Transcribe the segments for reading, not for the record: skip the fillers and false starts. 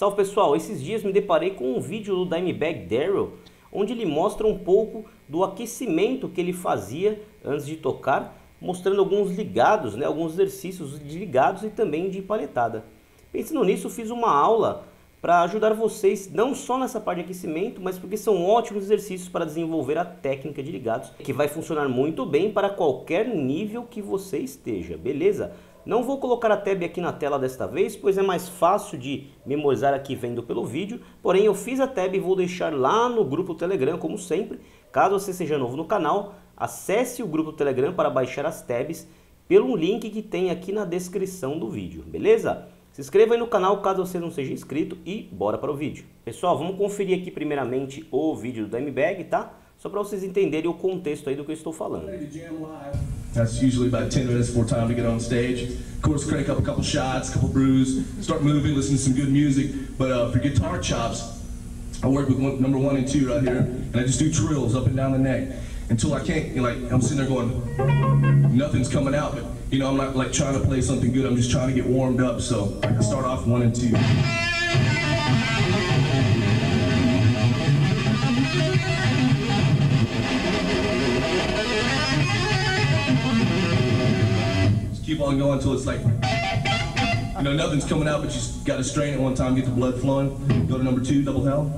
Salve pessoal, esses dias me deparei com um vídeo do Dimebag Darrell, onde ele mostra um pouco do aquecimento que ele fazia antes de tocar, mostrando alguns ligados, né, alguns exercícios de ligados e também de palhetada. Pensando nisso, fiz uma aula para ajudar vocês não só nessa parte de aquecimento, mas porque são ótimos exercícios para desenvolver a técnica de ligados, que vai funcionar muito bem para qualquer nível que você esteja, beleza? Não vou colocar a tab aqui na tela desta vez, pois é mais fácil de memorizar aqui vendo pelo vídeo, porém eu fiz a tab e vou deixar lá no grupo Telegram, como sempre. Caso você seja novo no canal, acesse o grupo Telegram para baixar as tabs pelo link que tem aqui na descrição do vídeo, beleza? Se inscreva aí no canal caso você não seja inscrito e bora para o vídeo. Pessoal, vamos conferir aqui primeiramente o vídeo do Dimebag, tá? Só para vocês entenderem o contexto aí do que eu estou falando. That's usually about 10 minutes before time to get on stage. Of course, crank up a couple shots, a couple brews, start moving, listen to some good music. But for guitar chops, I work with number 1 and 2 right here, and I just do trills up and down the neck until I can't, I'm sitting there going, nothing's coming out, but I'm not like trying to play something good, I'm just trying to get warmed up, so I can start off 1 and 2. Keep on going until it's like, nothing's coming out, but you just got to strain it one time, get the blood flowing. Go to number 2, double hell.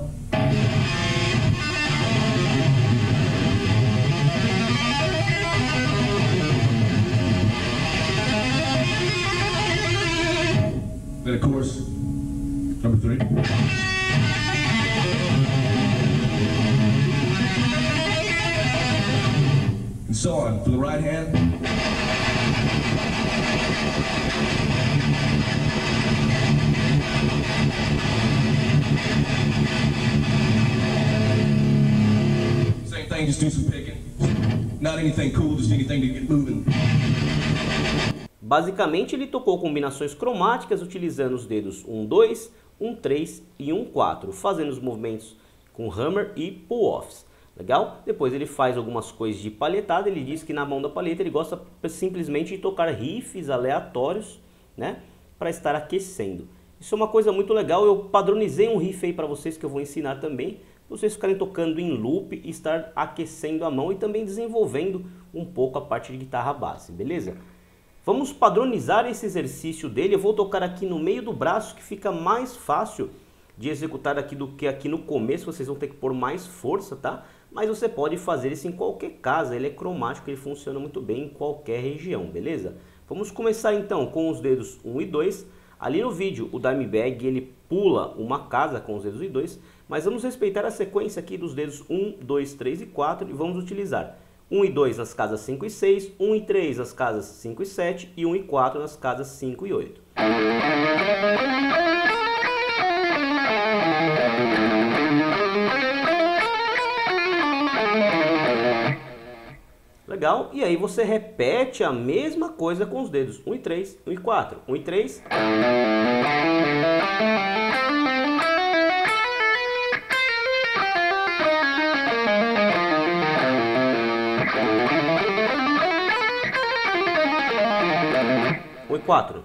Then of course, number 3. And so on, for the right hand. Same thing, just do some picking. Not anything cool, just anything to get moving. Basicamente ele tocou combinações cromáticas utilizando os dedos 1, 2, 1, 3 e 1, 4, fazendo os movimentos com hammer e pull-offs. Legal? Depois ele faz algumas coisas de palhetada. Ele diz que na mão da palheta ele gosta simplesmente de tocar riffs aleatórios, né, para estar aquecendo. Isso é uma coisa muito legal. Eu padronizei um riff aí para vocês que eu vou ensinar também, para vocês ficarem tocando em loop e estar aquecendo a mão e também desenvolvendo um pouco a parte de guitarra base, beleza? Vamos padronizar esse exercício dele. Eu vou tocar aqui no meio do braço, que fica mais fácil de executar aqui do que aqui no começo. Vocês vão ter que pôr mais força, tá? Mas você pode fazer isso em qualquer casa. Ele é cromático, ele funciona muito bem em qualquer região, beleza? Vamos começar então com os dedos 1 e 2. Ali no vídeo o Dimebag ele pula uma casa com os dedos 1 e 2, mas vamos respeitar a sequência aqui dos dedos 1, 2, 3 e 4 e vamos utilizar 1 e 2 nas casas 5 e 6, 1 e 3 nas casas 5 e 7 e 1 e 4 nas casas 5 e 8. Legal? E aí você repete a mesma coisa com os dedos 1 e 3, 1 e 4, 1 e 3. Um e 4.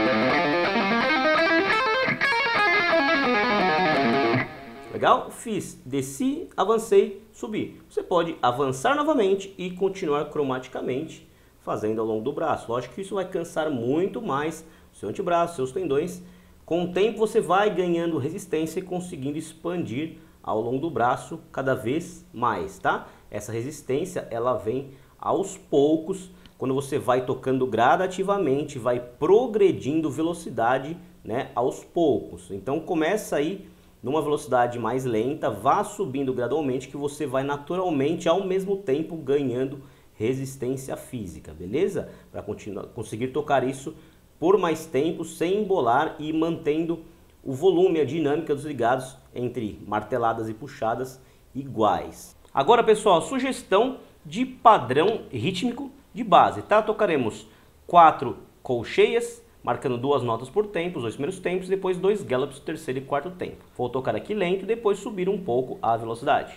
Legal? Fiz, desci, avancei, subi. Você pode avançar novamente e continuar cromaticamente fazendo ao longo do braço. Lógico que isso vai cansar muito mais o seu antebraço, seus tendões. Com o tempo você vai ganhando resistência e conseguindo expandir ao longo do braço cada vez mais, tá? Essa resistência ela vem aos poucos. Quando você vai tocando gradativamente, vai progredindo velocidade, né, aos poucos. Então começa aí numa velocidade mais lenta, vá subindo gradualmente que você vai naturalmente ao mesmo tempo ganhando resistência física, beleza? Para conseguir tocar isso por mais tempo sem embolar e mantendo o volume, a dinâmica dos ligados entre marteladas e puxadas iguais. Agora pessoal, sugestão de padrão rítmico de base, tá? Tocaremos 4 colcheias, marcando 2 notas por tempo, os 2 primeiros tempos, depois 2 gallops, terceiro e quarto tempo. Vou tocar aqui lento e depois subir um pouco a velocidade.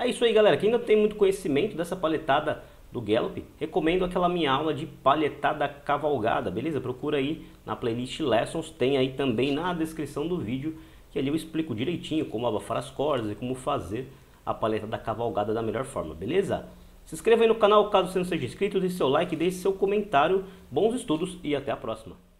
É isso aí, galera. Quem não tem muito conhecimento dessa palhetada do Gallup, recomendo aquela minha aula de palhetada cavalgada, beleza? Procura aí na playlist Lessons, tem aí também na descrição do vídeo, que ali eu explico direitinho como abafar as cordas e como fazer a palhetada cavalgada da melhor forma, beleza? Se inscreva aí no canal caso você não seja inscrito, deixe seu like, deixe seu comentário. Bons estudos e até a próxima.